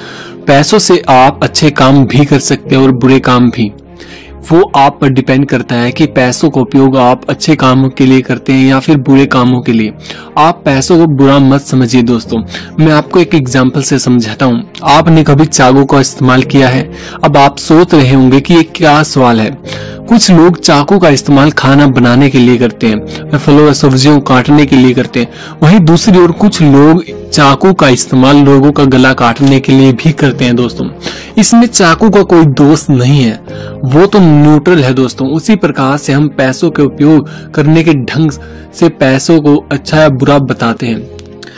पैसों से आप अच्छे काम भी कर सकते हैं और बुरे काम भी। वो आप पर डिपेंड करता है कि पैसों का उपयोग आप अच्छे कामों के लिए करते हैं या फिर बुरे कामों के लिए। आप पैसों को बुरा मत समझिए दोस्तों। मैं आपको एक एग्जांपल से समझाता हूँ। आपने कभी चाकू का इस्तेमाल किया है? अब आप सोच रहे होंगे कि ये क्या सवाल है। कुछ लोग चाकू का इस्तेमाल खाना बनाने के लिए करते हैं, फलों और सब्जियों को काटने के लिए करते हैं। वहीं दूसरी ओर कुछ लोग चाकू का इस्तेमाल लोगों का गला काटने के लिए भी करते हैं दोस्तों। इसमें चाकू का कोई दोष नहीं है, वो तो न्यूट्रल है दोस्तों। उसी प्रकार से हम पैसों के उपयोग करने के ढंग से पैसों को अच्छा या बुरा बताते हैं।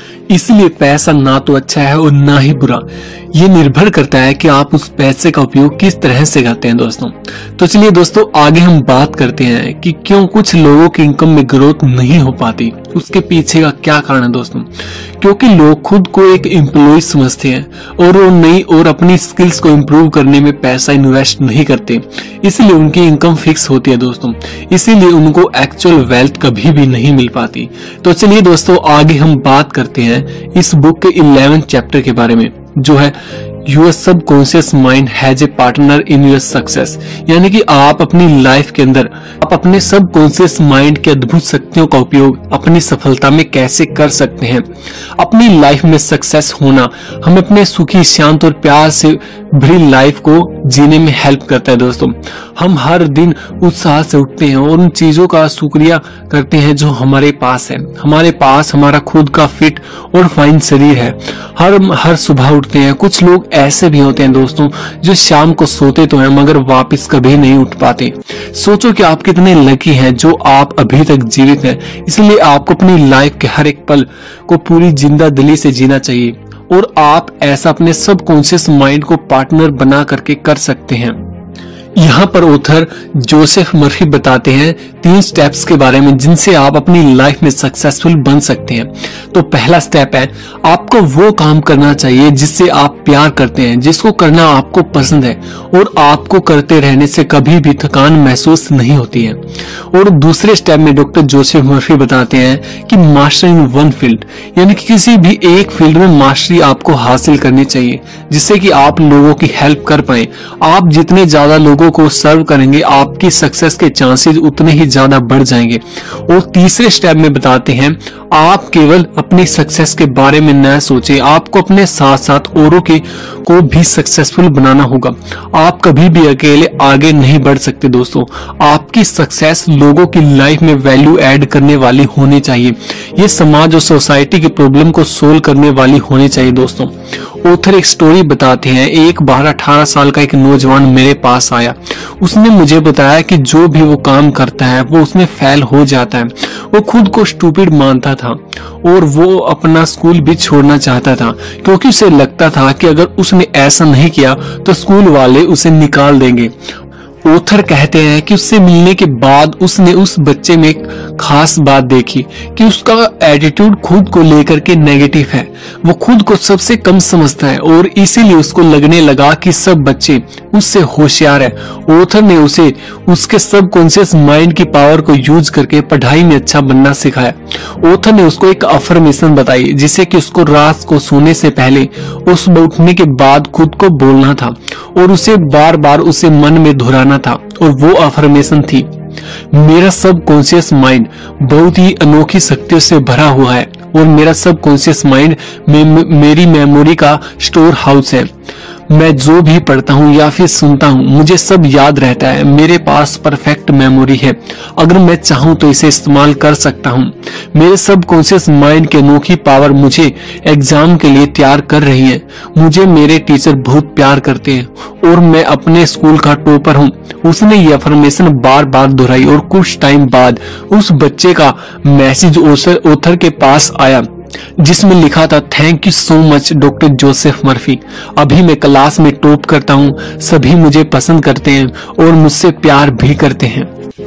इसलिए पैसा ना तो अच्छा है और ना ही बुरा, ये निर्भर करता है कि आप उस पैसे का उपयोग किस तरह से करते हैं दोस्तों। तो चलिए दोस्तों आगे हम बात करते हैं कि क्यों कुछ लोगों की इनकम में ग्रोथ नहीं हो पाती, उसके पीछे का क्या कारण है दोस्तों। क्योंकि लोग खुद को एक एम्प्लॉय समझते हैं और वो नई और अपनी स्किल्स को इम्प्रूव करने में पैसा इन्वेस्ट नहीं करते, इसलिए उनकी इनकम फिक्स होती है दोस्तों। इसीलिए उनको एक्चुअल वेल्थ कभी भी नहीं मिल पाती। तो चलिए दोस्तों आगे हम बात करते हैं इस बुक के इलेवेंथ चैप्टर के बारे में, जो है your subconscious mind has a partner in your success. यानी कि आप अपनी लाइफ के अंदर आप अपने सबकॉन्शियस माइंड की अद्भुत शक्तियों का उपयोग अपनी सफलता में कैसे कर सकते हैं। अपनी लाइफ में सक्सेस होना हमें अपने सुखी, शांत और प्यार से भरी लाइफ को जीने में हेल्प करता है दोस्तों। हम हर दिन उत्साह से उठते हैं और उन चीजों का शुक्रिया करते हैं जो हमारे पास है। हमारे पास हमारा खुद का फिट और फाइन शरीर है। हर हर सुबह उठते हैं। कुछ लोग ऐसे भी होते हैं दोस्तों जो शाम को सोते तो हैं मगर वापस कभी नहीं उठ पाते। सोचो कि आप कितने लकी हैं जो आप अभी तक जीवित हैं। इसलिए आपको अपनी लाइफ के हर एक पल को पूरी जिंदा दिली से जीना चाहिए, और आप ऐसा अपने सबकॉन्शियस माइंड को पार्टनर बना करके कर सकते हैं। यहाँ पर ऑथर जोसेफ मर्फी बताते हैं तीन स्टेप्स के बारे में जिनसे आप अपनी लाइफ में सक्सेसफुल बन सकते हैं। तो पहला स्टेप है, आपको वो काम करना चाहिए जिससे आप प्यार करते हैं, जिसको करना आपको पसंद है और आपको करते रहने से कभी भी थकान महसूस नहीं होती है। और दूसरे स्टेप में डॉक्टर जोसेफ मर्फी बताते हैं कि मास्टर इन वन फील्ड, यानी कि किसी भी एक फील्ड में मास्टरी आपको हासिल करनी चाहिए जिससे कि आप लोगों की हेल्प कर पाए। आप जितने ज्यादा लोगों लोगों को सर्व करेंगे, आपकी सक्सेस के चांसेस उतने ही ज्यादा बढ़ जाएंगे। और तीसरे स्टेप में बताते हैं, आप केवल अपनी सक्सेस के बारे में न सोचें, आपको अपने साथ साथ औरों के को भी सक्सेसफुल बनाना होगा। आप कभी भी अकेले आगे नहीं बढ़ सकते दोस्तों। आपकी सक्सेस लोगों की लाइफ में वैल्यू ऐड करने वाली होनी चाहिए। ये समाज और सोसाइटी की प्रॉब्लम को सोल्व करने वाली होनी चाहिए दोस्तों। ऑथर एक स्टोरी बताते हैं। एक बारह अठारह साल का एक नौजवान मेरे पास आया। उसने मुझे बताया कि जो भी वो काम करता है वो उसमें फेल हो जाता है। वो खुद को स्टूपिड मानता था और वो अपना स्कूल भी छोड़ना चाहता था, क्योंकि उसे लगता था कि अगर उसने ऐसा नहीं किया तो स्कूल वाले उसे निकाल देंगे। ऑथर कहते हैं कि उससे मिलने के बाद उसने उस बच्चे में एक खास बात देखी कि उसका एटीट्यूड खुद को लेकर के नेगेटिव है। वो खुद को सबसे कम समझता है और इसीलिए उसको लगने लगा कि सब बच्चे उससे होशियार है। ऑथर ने उसे उसके सबकॉन्शियस माइंड की पावर को यूज करके पढ़ाई में अच्छा बनना सिखाया। ऑथर ने उसको एक अफर्मेशन बताई, जिसे कि उसको रात को सोने से पहले और सुबह उठने के बाद खुद को बोलना था और उसे बार बार उसे मन में दोहराना था। और वो अफर्मेशन थी, मेरा सबकॉन्शियस माइंड बहुत ही अनोखी शक्तियों से भरा हुआ है और मेरा सबकॉन्शियस माइंड मे, मेरी मेमोरी का स्टोर हाउस है। मैं जो भी पढ़ता हूँ या फिर सुनता हूँ मुझे सब याद रहता है। मेरे पास परफेक्ट मेमोरी है, अगर मैं चाहूँ तो इसे इस्तेमाल कर सकता हूँ। मेरे सबकॉन्शियस माइंड की अनोखी पावर मुझे एग्जाम के लिए तैयार कर रही है। मुझे मेरे टीचर बहुत प्यार करते हैं और मैं अपने स्कूल का टॉपर हूँ। उसने ये अफर्मेशन बार बार दोहराई और कुछ टाइम बाद उस बच्चे का मैसेज ऑथर के पास आया, जिसमें लिखा था, thank you so much doctor Joseph Murphy. अभी मैं क्लास में टॉप करता हूँ, सभी मुझे पसंद करते हैं और मुझसे प्यार भी करते हैं।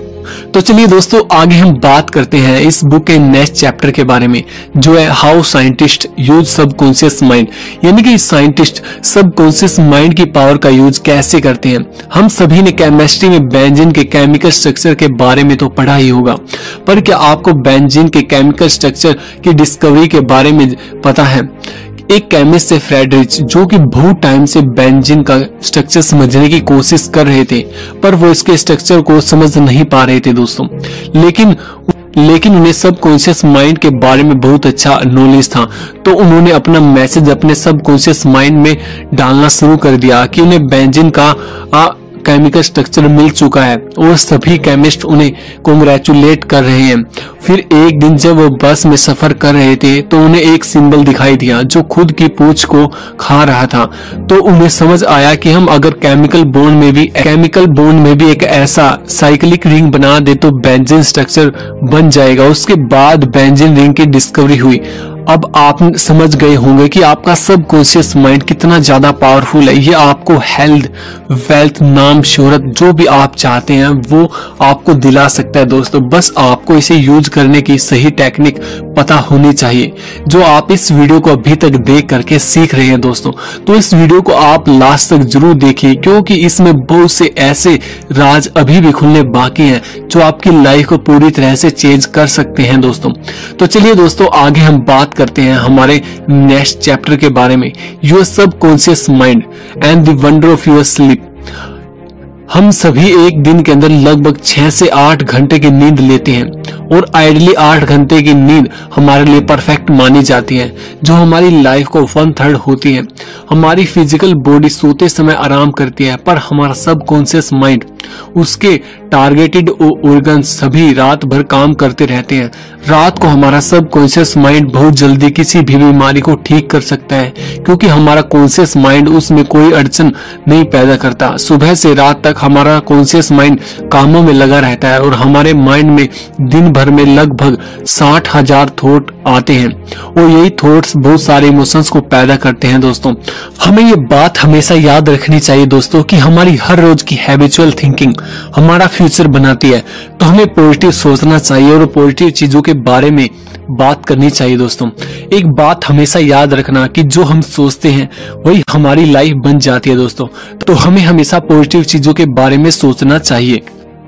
तो चलिए दोस्तों, आगे हम बात करते हैं इस बुक के नेक्स्ट चैप्टर के बारे में, जो है how scientist use subconscious mind. यानी कि साइंटिस्ट सबकॉन्शियस माइंड की पावर का यूज कैसे करते हैं। हम सभी ने केमिस्ट्री में बेंजीन के केमिकल स्ट्रक्चर के बारे में तो पढ़ा ही होगा, पर क्या आपको बेंजीन के केमिकल स्ट्रक्चर की डिस्कवरी के बारे में पता है? एक केमिस्ट है फ्रेडरिच, जो कि बहुत टाइम से बेंजीन का स्ट्रक्चर समझने की कोशिश कर रहे थे, पर वो इसके स्ट्रक्चर को समझ नहीं पा रहे थे दोस्तों। लेकिन लेकिन उन्हें सबकॉन्शियस माइंड के बारे में बहुत अच्छा नॉलेज था, तो उन्होंने अपना मैसेज अपने सबकॉन्शियस माइंड में डालना शुरू कर दिया कि उन्हें बेंजीन का आ, केमिकल स्ट्रक्चर मिल चुका है और सभी केमिस्ट उन्हें कॉन्ग्रेचुलेट कर रहे हैं। फिर एक दिन जब वो बस में सफर कर रहे थे तो उन्हें एक सिंबल दिखाई दिया जो खुद की पूंछ को खा रहा था। तो उन्हें समझ आया कि हम अगर केमिकल बॉन्ड में भी केमिकल बॉन्ड में भी एक ऐसा साइक्लिक रिंग बना दे तो बेंजीन स्ट्रक्चर बन जाएगा। उसके बाद बेंजीन रिंग की डिस्कवरी हुई। अब आप समझ गए होंगे कि आपका सबकॉन्शियस माइंड कितना ज्यादा पावरफुल है। ये आपको हेल्थ, वेल्थ, नाम, शोहरत जो भी आप चाहते हैं वो आपको दिला सकता है दोस्तों। बस आपको इसे यूज करने की सही टेक्निक पता होनी चाहिए, जो आप इस वीडियो को अभी तक देख करके सीख रहे हैं दोस्तों। तो इस वीडियो को आप लास्ट तक जरूर देखिए, क्योंकि इसमें बहुत से ऐसे राज अभी भी खुलने बाकी हैं जो आपकी लाइफ को पूरी तरह से चेंज कर सकते हैं दोस्तों। तो चलिए दोस्तों, आगे हम बात करते हैं हमारे नेक्स्ट चैप्टर के बारे में, your subconscious mind and the wonder of your sleep. हम सभी एक दिन के अंदर लगभग छह से आठ घंटे की नींद लेते हैं और आइडियली आठ घंटे की नींद हमारे लिए परफेक्ट मानी जाती है, जो हमारी लाइफ को वन थर्ड होती है। हमारी फिजिकल बॉडी सोते समय आराम करती है, पर हमारा सबकॉन्शियस माइंड, उसके टारगेटेड ऑर्गन सभी रात भर काम करते रहते हैं। रात को हमारा सबकॉन्शियस माइंड बहुत जल्दी किसी भी बीमारी को ठीक कर सकता है, क्योंकि हमारा कॉन्शियस माइंड उसमें कोई अड़चन नहीं पैदा करता। सुबह से रात तक हमारा कॉन्शियस माइंड कामों में लगा रहता है और हमारे माइंड में दिन भर में लगभग साठ हजार थॉट आते हैं और यही थॉट्स बहुत सारे इमोशंस को पैदा करते हैं दोस्तों। हमें ये बात हमेशा याद रखनी चाहिए दोस्तों कि हमारी हर रोज की हैबिचुअल थिंकिंग हमारा फ्यूचर बनाती है। तो हमें पॉजिटिव सोचना चाहिए और पॉजिटिव चीजों के बारे में बात करनी चाहिए दोस्तों। एक बात हमेशा याद रखना कि जो हम सोचते हैं वही हमारी लाइफ बन जाती है दोस्तों। तो हमें हमेशा पॉजिटिव चीजों के बारे में सोचना चाहिए।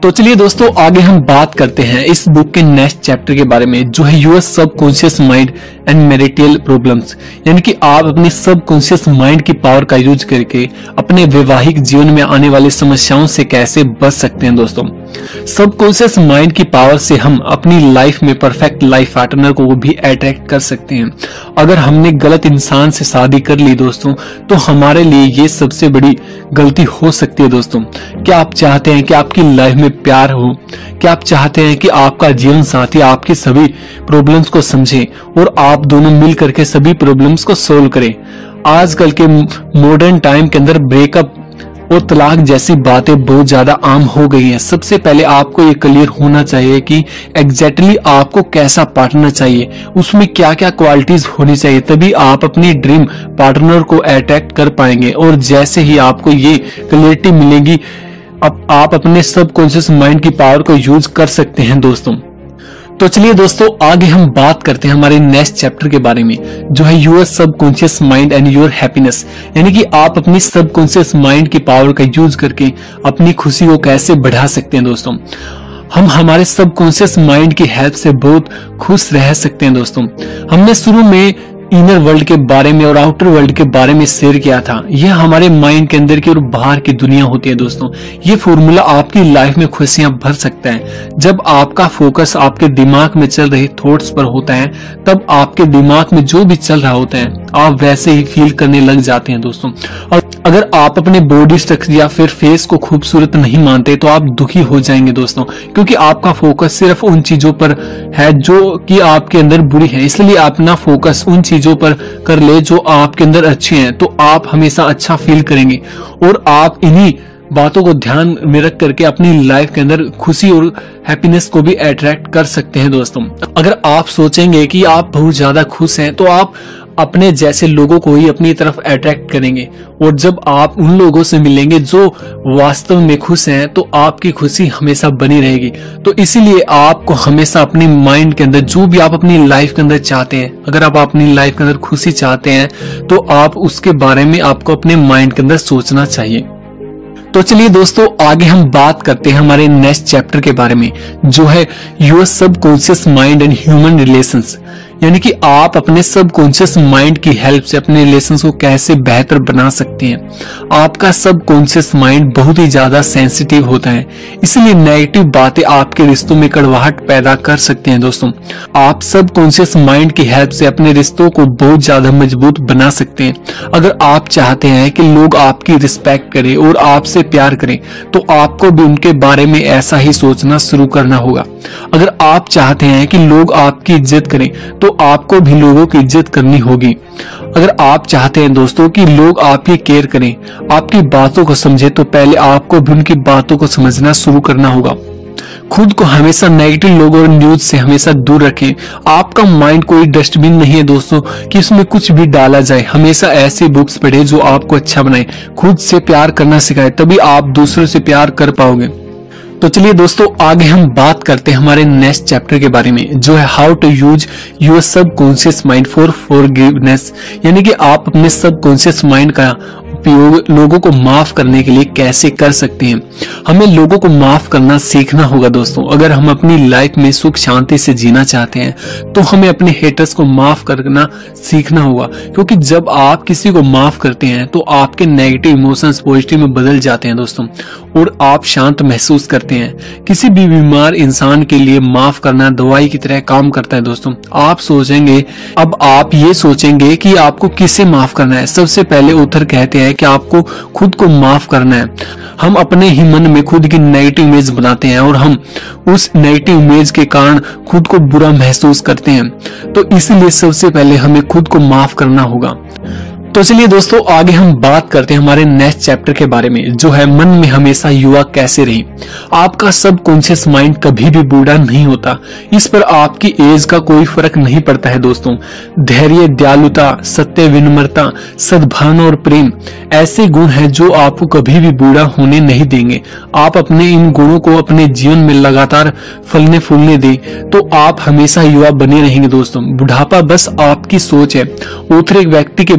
तो चलिए दोस्तों आगे हम बात करते हैं इस बुक के नेक्स्ट चैप्टर के बारे में, जो है your subconscious mind and marital problems. यानी कि आप अपने सबकॉन्शियस माइंड की पावर का यूज करके अपने वैवाहिक जीवन में आने वाली समस्याओं से कैसे बच सकते हैं। दोस्तों सबकॉन्शियस माइंड की पावर से हम अपनी लाइफ में परफेक्ट लाइफ पार्टनर को भी अट्रैक्ट कर सकते हैं। अगर हमने गलत इंसान से शादी कर ली दोस्तों, तो हमारे लिए ये सबसे बड़ी गलती हो सकती है। दोस्तों क्या आप चाहते हैं कि आपकी लाइफ में प्यार हो? क्या आप चाहते हैं कि आपका जीवन साथी आपकी सभी प्रॉब्लम्स को समझे और आप दोनों मिल करके सभी प्रॉब्लम्स को सोल्व करें? आजकल के मॉडर्न टाइम के अंदर ब्रेकअप और तलाक जैसी बातें बहुत ज्यादा आम हो गई हैं। सबसे पहले आपको ये क्लियर होना चाहिए कि एग्जैक्टली आपको कैसा पार्टनर चाहिए, उसमें क्या क्या क्वालिटीज होनी चाहिए, तभी आप अपनी ड्रीम पार्टनर को अट्रैक्ट कर पाएंगे। और जैसे ही आपको ये क्लियरिटी मिलेगी, अब आप अपने सबकॉन्शियस माइंड की पावर को यूज कर सकते हैं। दोस्तों तो चलिए दोस्तों आगे हम बात करते हैं हमारे नेक्स्ट चैप्टर के बारे में, जो है your subconscious mind and your happiness. यानी कि आप अपनी सबकॉन्शियस माइंड की पावर का यूज करके अपनी खुशी को कैसे बढ़ा सकते हैं। दोस्तों हम हमारे सबकॉन्शियस माइंड की हेल्प से बहुत खुश रह सकते हैं। दोस्तों हमने शुरू में इनर वर्ल्ड के बारे में और आउटर वर्ल्ड के बारे में शेयर किया था। यह हमारे माइंड के अंदर की और बाहर की दुनिया होती है। दोस्तों ये फॉर्मूला आपकी लाइफ में खुशियां भर सकता है। जब आपका फोकस आपके दिमाग में चल रहे थॉट्स पर होता है, तब आपके दिमाग में जो भी चल रहा होता है आप वैसे ही फील करने लग जाते हैं। दोस्तों और अगर आप अपने बॉडी स्ट्रक्चर या फिर फेस को खूबसूरत नहीं मानते तो आप दुखी हो जाएंगे। दोस्तों क्योंकि आपका फोकस सिर्फ उन चीजों पर है जो कि आपके अंदर बुरी है। इसलिए अपना फोकस उन चीजों पर कर ले जो आपके अंदर अच्छी हैं, तो आप हमेशा अच्छा फील करेंगे और आप इन्हीं बातों को ध्यान में रख करके अपनी लाइफ के अंदर खुशी और हैप्पीनेस को भी अट्रैक्ट कर सकते हैं। दोस्तों अगर आप सोचेंगे कि आप बहुत ज्यादा खुश हैं, तो आप अपने जैसे लोगों को ही अपनी तरफ अट्रैक्ट करेंगे। और जब आप उन लोगों से मिलेंगे जो वास्तव में खुश हैं, तो आपकी खुशी हमेशा बनी रहेगी। तो इसीलिए आपको हमेशा अपनी माइंड के अंदर जो भी आप अपनी लाइफ के अंदर चाहते हैं, अगर आप अपनी लाइफ के अंदर खुशी चाहते हैं, तो आप उसके बारे में आपको अपने माइंड के अंदर सोचना चाहिए। तो चलिए दोस्तों आगे हम बात करते हैं हमारे नेक्स्ट चैप्टर के बारे में, जो है your subconscious mind and human relations. यानी कि आप अपने सबकॉन्शियस माइंड की हेल्प से अपने रिलेशंस को कैसे बेहतर बना सकते हैं। आपका सबकॉन्शियस माइंड बहुत ही ज्यादा सेंसिटिव होता है, इसलिए नेगेटिव बातें आपके रिश्तों में कड़वाहट पैदा कर सकते हैं। दोस्तों आप सबकॉन्शियस माइंड की हेल्प से अपने रिश्तों को बहुत ज्यादा मजबूत बना सकते हैं। अगर आप चाहते हैं कि लोग आपकी रिस्पेक्ट करें और आपसे प्यार करें, तो आपको भी उनके बारे में ऐसा ही सोचना शुरू करना होगा। अगर आप चाहते हैं कि लोग आपकी इज्जत करें, तो आपको भी लोगों की इज्जत करनी होगी। अगर आप चाहते हैं दोस्तों कि लोग आपकी केयर करें, आपकी बातों को समझे, तो पहले आपको भी उनकी बातों को समझना शुरू करना होगा। खुद को हमेशा नेगेटिव लोगों और न्यूज से हमेशा दूर रखें। आपका माइंड कोई डस्टबिन नहीं है दोस्तों कि इसमें कुछ भी डाला जाए। हमेशा ऐसी बुक्स पढ़े जो आपको अच्छा बनाए। खुद से प्यार करना सिखाए, तभी आप दूसरों से प्यार कर पाओगे। तो चलिए दोस्तों आगे हम बात करते हैं हमारे नेक्स्ट चैप्टर के बारे में, जो है how to use your subconscious mind for forgiveness. यानी कि आप अपने सबकॉन्शियस माइंड का उपयोग लोगों को माफ करने के लिए कैसे कर सकते हैं। हमें लोगों को माफ करना सीखना होगा। दोस्तों अगर हम अपनी लाइफ में सुख शांति से जीना चाहते हैं, तो हमें अपने हेटर्स को माफ करना सीखना होगा। क्योंकि जब आप किसी को माफ करते हैं, तो आपके नेगेटिव इमोशंस पॉजिटिव में बदल जाते हैं दोस्तों, और आप शांत महसूस करते हैं। किसी भी बीमार इंसान के लिए माफ करना दवाई की तरह काम करता है। दोस्तों आप सोचेंगे, अब आप ये सोचेंगे कि आपको किसे माफ करना है। सबसे पहले ऑथर कहते हैं कि आपको खुद को माफ करना है। हम अपने ही मन में खुद की नेगेटिव इमेज बनाते हैं और हम उस नेगेटिव इमेज के कारण खुद को बुरा महसूस करते हैं। तो इसलिए सबसे पहले हमें खुद को माफ करना होगा। तो चलिए दोस्तों आगे हम बात करते हैं हमारे नेक्स्ट चैप्टर के बारे में, जो है मन में हमेशा युवा कैसे रहे। आपका सबकॉन्शियस माइंड कभी भी बूढ़ा नहीं होता। इस पर आपकी एज का कोई फर्क नहीं पड़ता है। दोस्तों धैर्य, दयालुता, सत्य, विनम्रता, सद्भावना और प्रेम ऐसे गुण हैं जो आपको कभी भी बूढ़ा होने नहीं देंगे। आप अपने इन गुणों को अपने जीवन में लगातार फलने फूलने दें, तो आप हमेशा युवा बने रहेंगे। दोस्तों बुढ़ापा बस आपकी सोच है। ऑथर एक व्यक्ति के बारे में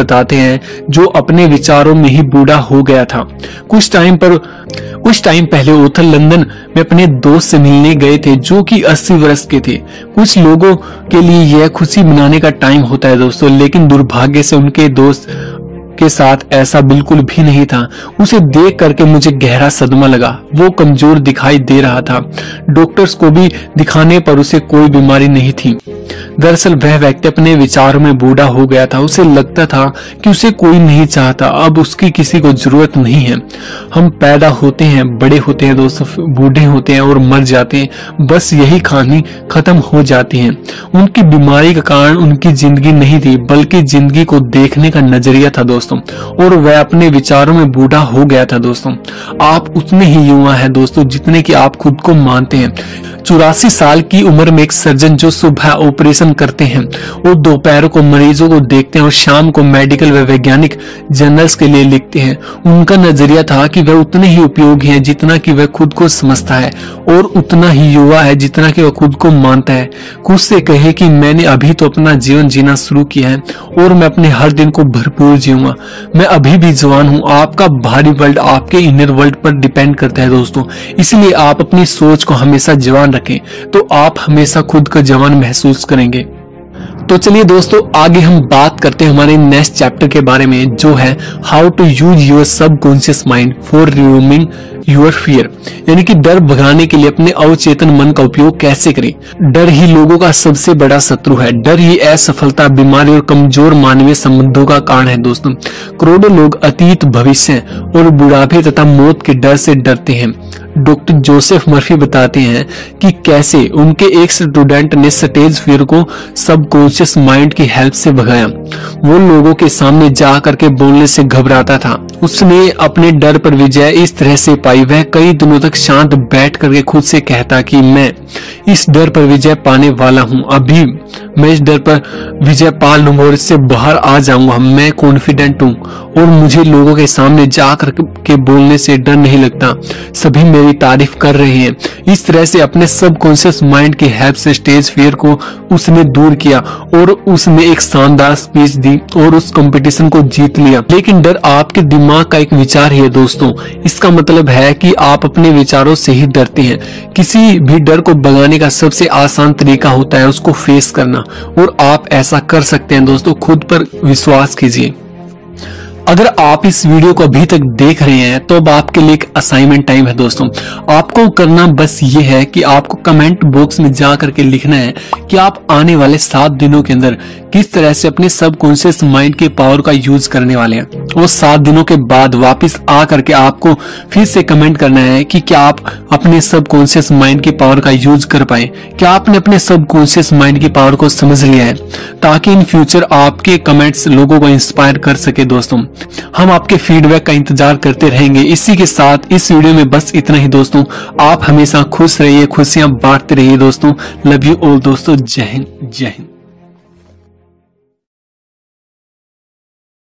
बताते हैं जो अपने विचारों में ही बूढ़ा हो गया था। कुछ टाइम पर कुछ टाइम पहले ओथर लंदन में अपने दोस्त से मिलने गए थे जो कि अस्सी वर्ष के थे। कुछ लोगों के लिए यह खुशी मनाने का टाइम होता है दोस्तों, लेकिन दुर्भाग्य से उनके दोस्त के साथ ऐसा बिल्कुल भी नहीं था। उसे देख करके मुझे गहरा सदमा लगा। वो कमजोर दिखाई दे रहा था। डॉक्टर्स को भी दिखाने पर उसे कोई बीमारी नहीं थी। दरअसल वह व्यक्ति अपने विचारों में बूढ़ा हो गया था। उसे लगता था कि उसे कोई नहीं चाहता, अब उसकी किसी को जरूरत नहीं है। हम पैदा होते हैं, बड़े होते हैं दोस्तों, बूढ़े होते हैं और मर जाते हैं, बस यही कहानी खत्म हो जाती है। उनकी बीमारी का कारण उनकी जिंदगी नहीं थी, बल्कि जिंदगी को देखने का नजरिया था दोस्तों, और वह अपने विचारों में बूढ़ा हो गया था दोस्तों। आप उतने ही युवा हैं दोस्तों जितने कि आप खुद को मानते हैं। चौरासी साल की उम्र में एक सर्जन जो सुबह ऑपरेशन करते हैं और दोपहर को मरीजों को देखते हैं और शाम को मेडिकल व वैज्ञानिक जर्नल्स के लिए लिखते हैं, उनका नजरिया था कि वह उतने ही उपयोगी हैं जितना कि वह खुद को समझता है, और उतना ही युवा है जितना कि वह खुद को मानता है। खुद से कहे कि मैंने अभी तो अपना जीवन जीना शुरू किया है और मैं अपने हर दिन को भरपूर जीऊंगा। मैं अभी भी जवान हूँ। आपका बाहरी वर्ल्ड आपके इनर वर्ल्ड पर डिपेंड करता है दोस्तों, इसलिए आप अपनी सोच को हमेशा जवान रखें तो आप हमेशा खुद को जवान महसूस करेंगे। तो चलिए दोस्तों, आगे हम बात करते हैं हमारे नेक्स्ट चैप्टर के बारे में, जो है how to use your subconscious mind for removing your fear, यानी कि डर भगाने के लिए अपने अवचेतन मन का उपयोग कैसे करें। डर ही लोगों का सबसे बड़ा शत्रु है। डर ही असफलता, बीमारी और कमजोर मानवीय संबंधों का कारण है दोस्तों। करोड़ों लोग अतीत, भविष्य और बुढ़ापे तथा मौत के डर से डरते हैं। डॉक्टर जोसेफ मर्फी बताते हैं कि कैसे उनके एक स्टूडेंट ने स्टेज फियर को सबकॉन्शियस माइंड की हेल्प से भगाया। वो लोगों के सामने जा करके बोलने से घबराता था। उसने अपने डर पर विजय इस तरह से पाई। वह कई दिनों तक शांत बैठ करके खुद से कहता कि मैं इस डर पर विजय पाने वाला हूँ। अभी मैं इस डर पर विजय पा लूंगा और इससे बाहर आ जाऊंगा। मैं कॉन्फिडेंट हूँ और मुझे लोगों के सामने जा करके बोलने से डर नहीं लगता। सभी मेरी तारीफ कर रहे हैं। इस तरह से अपने सबकॉन्शियस माइंड की हेल्प से स्टेज फियर को उसने दूर किया और उसने एक शानदार स्पीच दी और उस कंपटीशन को जीत लिया। लेकिन डर आपके दिमाग का एक विचार ही है दोस्तों। इसका मतलब है कि आप अपने विचारों से ही डरते हैं। किसी भी डर को भगाने का सबसे आसान तरीका होता है उसको फेस करना, और आप ऐसा कर सकते हैं दोस्तों। खुद पर विश्वास कीजिए। अगर आप इस वीडियो को अभी तक देख रहे हैं तो अब आपके लिए एक असाइनमेंट टाइम है दोस्तों। आपको करना बस ये है कि आपको कमेंट बॉक्स में जा करके लिखना है कि आप आने वाले सात दिनों के अंदर किस तरह से अपने सबकॉन्शियस माइंड के पावर का यूज करने वाले हैं। वो सात दिनों के बाद वापस आ करके आपको फिर से कमेंट करना है कि क्या आप अपने सबकॉन्शियस माइंड की पावर का यूज कर पाए, क्या आपने अपने सबकॉन्शियस माइंड की पावर को समझ लिया है, ताकि इन फ्यूचर आपके कमेंट्स लोगों को इंस्पायर कर सके दोस्तों। हम आपके फीडबैक का इंतजार करते रहेंगे। इसी के साथ इस वीडियो में बस इतना ही दोस्तों। आप हमेशा खुश रहिए, खुशियां बांटते रहिए दोस्तों। लव यू ऑल दोस्तों। जय हिंद, जय हिंद।